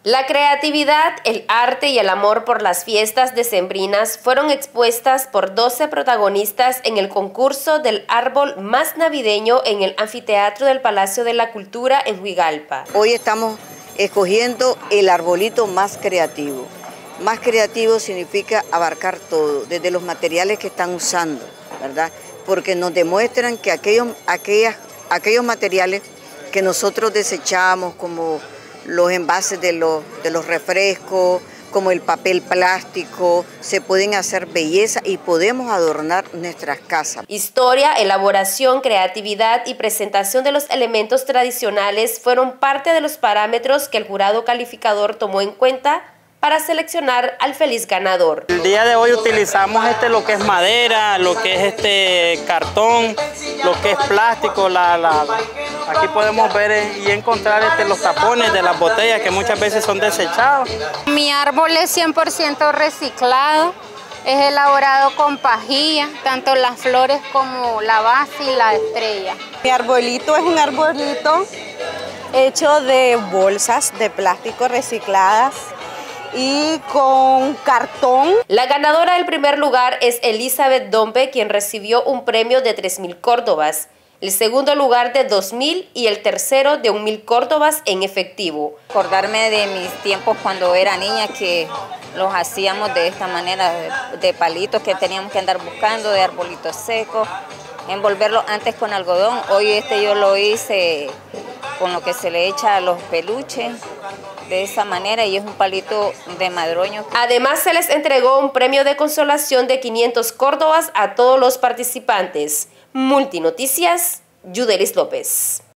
La creatividad, el arte y el amor por las fiestas decembrinas fueron expuestas por 12 protagonistas en el concurso del árbol más navideño en el anfiteatro del Palacio de la Cultura en Huigalpa. Hoy estamos escogiendo el arbolito más creativo. Más creativo significa abarcar todo, desde los materiales que están usando, ¿verdad? Porque nos demuestran que aquellos materiales que nosotros desechamos, como los envases de los refrescos, como el papel plástico, se pueden hacer belleza y podemos adornar nuestras casas. Historia, elaboración, creatividad y presentación de los elementos tradicionales fueron parte de los parámetros que el jurado calificador tomó en cuenta para seleccionar al feliz ganador. El día de hoy utilizamos lo que es madera, lo que es cartón, lo que es plástico. Aquí podemos ver y encontrar los tapones de las botellas que muchas veces son desechados. Mi árbol es 100% reciclado, es elaborado con pajilla, tanto las flores como la base y la estrella. Mi arbolito es un arbolito hecho de bolsas de plástico recicladas y con cartón. La ganadora del primer lugar es Elizabeth Dombe, quien recibió un premio de 3.000 córdobas, el segundo lugar de 2.000 y el tercero de 1.000 córdobas en efectivo. Acordarme de mis tiempos cuando era niña, que los hacíamos de esta manera, de palitos que teníamos que andar buscando, de arbolitos secos, envolverlo antes con algodón. Hoy yo lo hice con lo que se le echa a los peluches, de esa manera, y es un palito de madroño. Además, se les entregó un premio de consolación de 500 córdobas a todos los participantes. Multinoticias, Yudelis López.